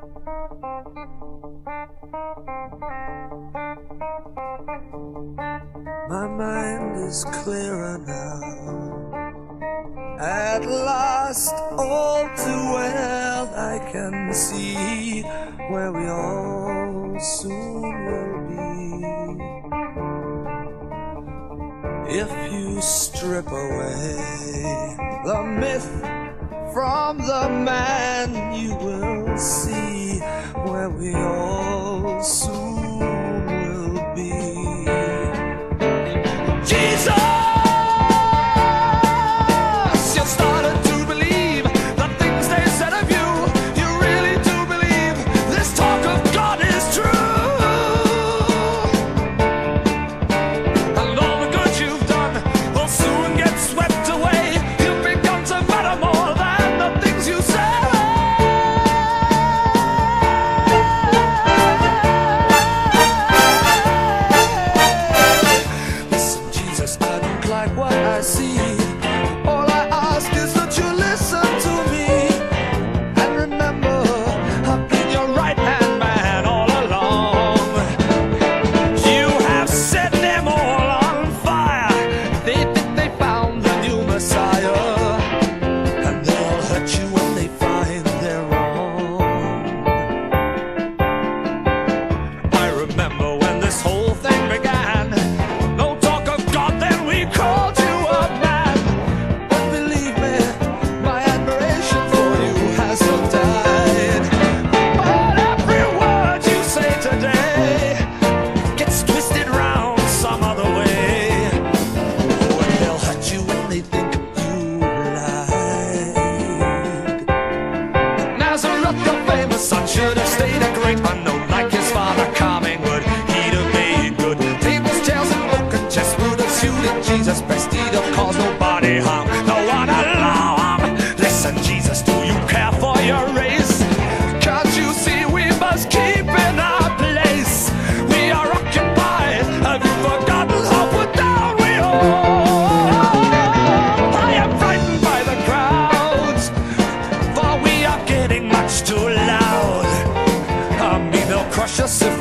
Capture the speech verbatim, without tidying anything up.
My mind is clearer now. At last, all too well, I can see where we all soon will be. If you strip away the myth from the man, you will see where we all soon will be. Jesus! You started to believe the things they said of you. You really do believe this talk of God is true. And all the good you've done will soon get swept away. You've begun to matter more than the things you say. Listen, Jesus, I don't like what I see. All I ask is that you listen to me. And remember, I've been your right-hand man all along. You have set them all on fire. They think they found the new Messiah, and they'll hurt you when they find they're wrong. I remember when this whole thing began. No talk of God, then we called you a man. But believe me, my admiration for you has not died. But every word you say today gets twisted round some other way. Oh, and they'll hurt you when they think you lied. Nazareth, the famous son, should have stayed a great unknown, like his father calming would. He'd have made good. Tables, chairs, and broken chest would have suited Jesus best. He'd have caused nobody harm, no one alarm. Listen, Jesus, do you care for your race? Can't you see we must keep in our place? We are occupied. Have you forgotten how put down we are? I am frightened by the crowds, for we are getting much too loud. I mean, they'll crush us if